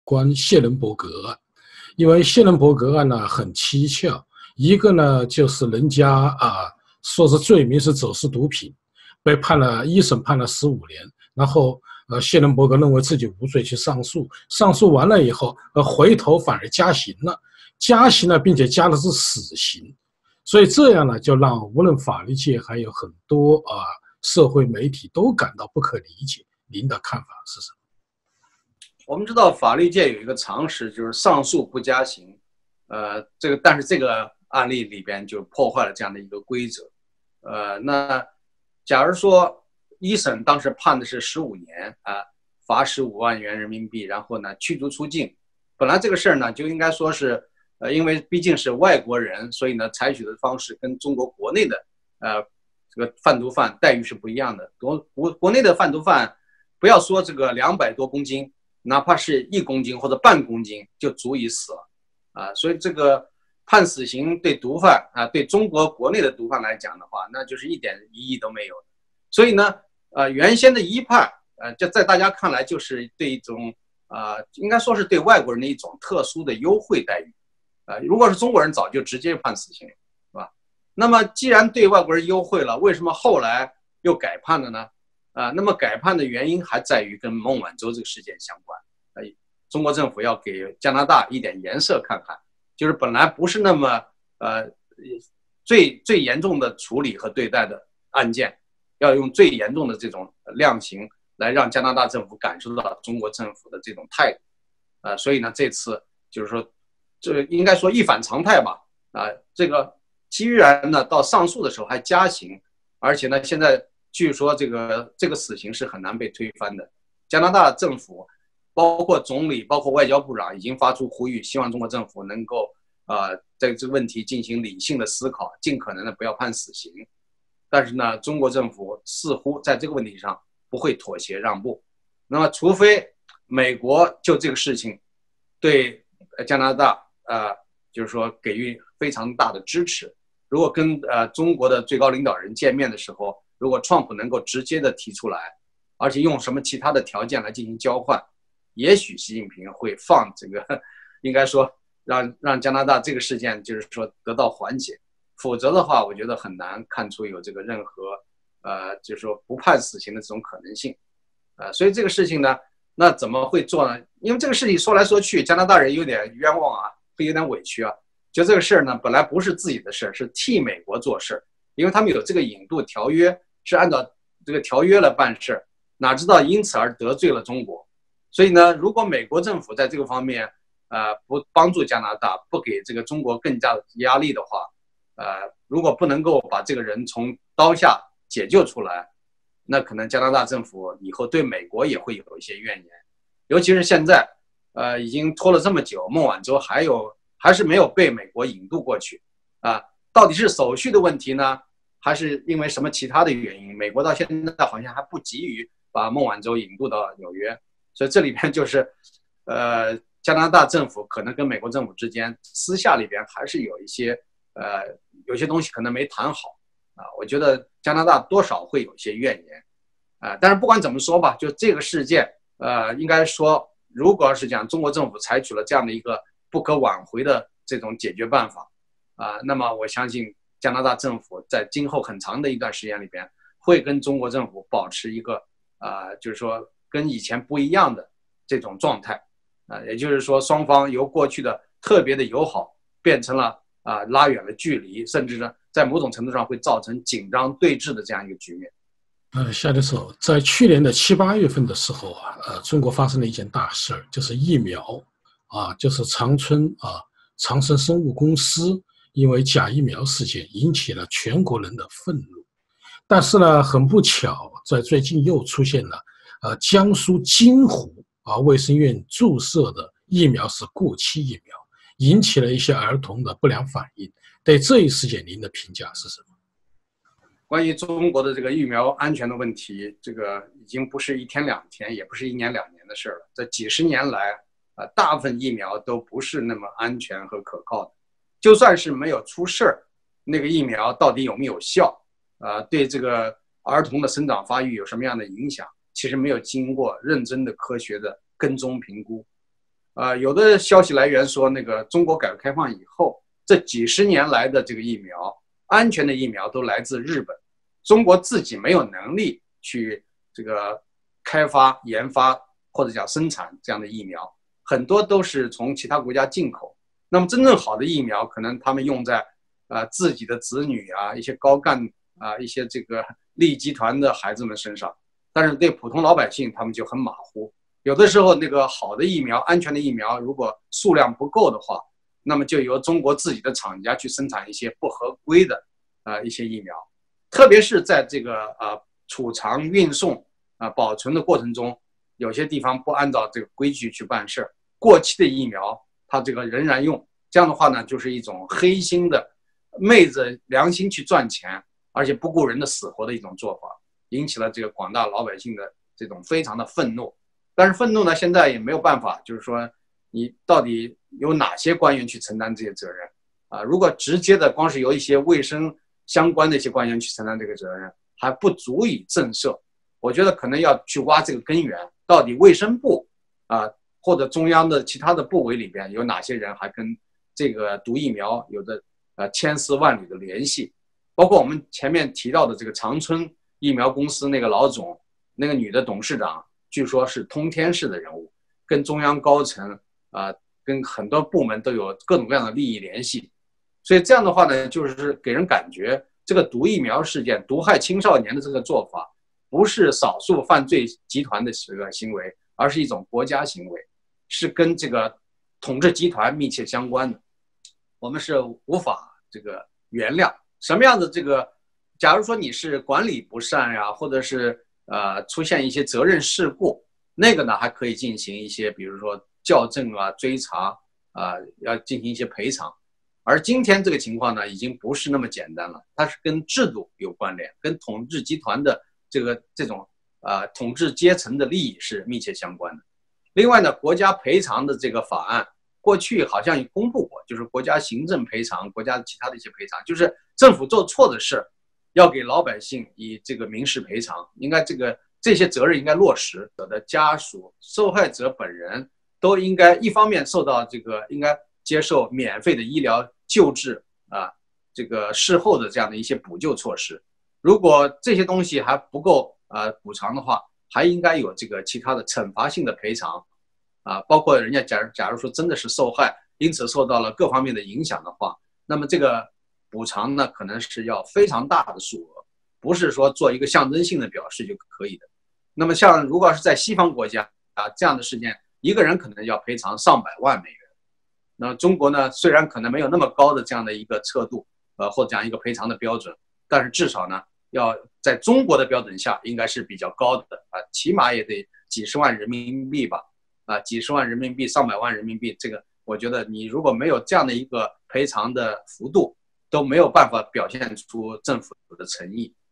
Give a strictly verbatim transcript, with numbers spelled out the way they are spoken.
关谢伦伯格案。因为谢伦伯格案呢很蹊跷，一个呢就是人家啊说是罪名是走私毒品，被判了一审判了十五年，然后呃谢伦伯格认为自己无罪去上诉，上诉完了以后，呃回头反而加刑了，加刑了，并且加的是死刑，所以这样呢就让无论法律界还有很多啊、呃、社会媒体都感到不可理解。您的看法是什么？ 我们知道法律界有一个常识，就是上诉不加刑，呃，这个但是这个案例里边就破坏了这样的一个规则，呃，那假如说一审当时判的是十五年啊、呃，罚十五万元人民币，然后呢驱逐出境，本来这个事儿呢就应该说是，呃，因为毕竟是外国人，所以呢采取的方式跟中国国内的呃这个贩毒犯待遇是不一样的，国国国内的贩毒犯，不要说这个两百多公斤。哪怕是一公斤或者半公斤就足以死了，啊，所以这个判死刑对毒贩啊，对中国国内的毒贩来讲的话，那就是一点意义都没有的。所以呢，呃，原先的一判，呃，就在大家看来就是对一种啊、呃，应该说是对外国人的一种特殊的优惠待遇，啊、呃，如果是中国人早就直接判死刑了，是吧？那么既然对外国人优惠了，为什么后来又改判了呢？啊，那么改判的原因还在于跟孟晚舟这个事件相关。呃，中国政府要给加拿大一点颜色看看，就是本来不是那么呃最最严重的处理和对待的案件，要用最严重的这种量刑来让加拿大政府感受到中国政府的这种态度。呃，所以呢，这次就是说，这应该说一反常态吧。啊、呃，这个居然呢到上诉的时候还加刑，而且呢现在。据说这个这个死刑是很难被推翻的。加拿大政府，包括总理，包括外交部长，已经发出呼吁，希望中国政府能够呃在这个问题进行理性的思考，尽可能的不要判死刑。但是呢，中国政府似乎在这个问题上不会妥协让步。那么，除非美国就这个事情对加拿大呃就是说给予非常大的支持，如果跟呃中国的最高领导人见面的时候。如果 Trump 能够直接的提出来，而且用什么其他的条件来进行交换，也许习近平会放这个，应该说让让加拿大这个事件就是说得到缓解，否则的话，我觉得很难看出有这个任何呃就是说不判死刑的这种可能性，呃，所以这个事情呢，那怎么会做呢？因为这个事情说来说去，加拿大人有点冤枉啊，会有点委屈啊，就这个事儿呢，本来不是自己的事儿，是替美国做事，因为他们有这个引渡条约。是按照这个条约来办事，哪知道因此而得罪了中国。所以呢，如果美国政府在这个方面，呃，不帮助加拿大，不给这个中国更加的压力的话，呃，如果不能够把这个人从刀下解救出来，那可能加拿大政府以后对美国也会有一些怨言。尤其是现在，呃，已经拖了这么久，孟晚舟还有还是没有被美国引渡过去，啊，到底是手续的问题呢？还是因为什么其他的原因，美国到现在好像还不急于把孟晚舟引渡到纽约，所以这里边就是，呃，加拿大政府可能跟美国政府之间私下里边还是有一些，呃，有些东西可能没谈好啊。我觉得加拿大多少会有一些怨言，啊，但是不管怎么说吧，就这个事件，呃，应该说，如果是讲中国政府采取了这样的一个不可挽回的这种解决办法，啊，那么我相信。加拿大政府在今后很长的一段时间里边，会跟中国政府保持一个啊、呃，就是说跟以前不一样的这种状态啊、呃，也就是说双方由过去的特别的友好变成了啊、呃、拉远了距离，甚至呢在某种程度上会造成紧张对峙的这样一个局面。 呃，夏教授，在去年的七八月份的时候啊，呃，中国发生了一件大事儿，就是疫苗啊，就是长春啊长生生物公司。因为假疫苗事件引起了全国人的愤怒，但是呢，很不巧，在最近又出现了，呃，江苏金湖啊卫生院注射的疫苗是过期疫苗，引起了一些儿童的不良反应。对这一事件，您的评价是什么？ 关于中国的这个疫苗安全的问题，这个已经不是一天两天，也不是一年两年的事了。这几十年来，啊、呃，大部分疫苗都不是那么安全和可靠的。就算是没有出事儿，那个疫苗到底有没有效？啊、呃，对这个儿童的生长发育有什么样的影响？其实没有经过认真的科学的跟踪评估。 呃，有的消息来源说，那个中国改革开放以后，这几十年来的这个疫苗，安全的疫苗都来自日本，中国自己没有能力去这个开发、研发或者讲生产这样的疫苗，很多都是从其他国家进口。那么真正好的疫苗，可能他们用在呃自己的子女啊、一些高干啊、一些这个利益集团的孩子们身上，但是对普通老百姓他们就很马虎。有的时候，那个好的疫苗、安全的疫苗，如果数量不够的话，那么就由中国自己的厂家去生产一些不合规的呃一些疫苗，特别是在这个呃储藏、运送啊、呃、保存的过程中，有些地方不按照这个规矩去办事，过期的疫苗它这个仍然用，这样的话呢，就是一种黑心的、昧着良心去赚钱，而且不顾人的死活的一种做法，引起了这个广大老百姓的这种非常的愤怒。但是愤怒呢，现在也没有办法，就是说你到底有哪些官员去承担这些责任啊？如果直接的光是由一些卫生相关的一些官员去承担这个责任，还不足以震慑。我觉得可能要去挖这个根源，到底卫生部啊或者中央的其他的部委里边有哪些人还跟这个毒疫苗有着呃千丝万缕的联系？包括我们前面提到的这个长春疫苗公司那个老总，那个女的董事长。据说是通天式的人物，跟中央高层啊、呃，跟很多部门都有各种各样的利益联系，所以这样的话呢，就是给人感觉这个毒疫苗事件、毒害青少年的这个做法，不是少数犯罪集团的这个行为，而是一种国家行为，是跟这个统治集团密切相关的。我们是无法这个原谅什么样的这个，假如说你是管理不善呀，或者是。呃，出现一些责任事故，那个呢还可以进行一些，比如说校正啊、追查啊、呃，要进行一些赔偿。而今天这个情况呢，已经不是那么简单了，它是跟制度有关联，跟统治集团的这个这种呃统治阶层的利益是密切相关的。另外呢，国家赔偿的这个法案过去好像也公布过，就是国家行政赔偿、国家其他的一些赔偿，就是政府做错的事。要给老百姓以这个民事赔偿，应该这个这些责任应该落实。我的家属、受害者本人都应该一方面受到这个应该接受免费的医疗救治啊，这个事后的这样的一些补救措施。如果这些东西还不够啊补偿的话，还应该有这个其他的惩罚性的赔偿啊，包括人家假如假如说真的是受害，因此受到了各方面的影响的话，那么这个。补偿呢，可能是要非常大的数额，不是说做一个象征性的表示就可以的。那么像如果是在西方国家啊，这样的事件，一个人可能要赔偿上百万美元。那中国呢，虽然可能没有那么高的这样的一个测度，呃，或者这样一个赔偿的标准，但是至少呢，要在中国的标准下，应该是比较高的啊，起码也得几十万人民币吧，啊，几十万人民币、上百万人民币，这个我觉得你如果没有这样的一个赔偿的幅度，都没有办法表现出政府的诚意。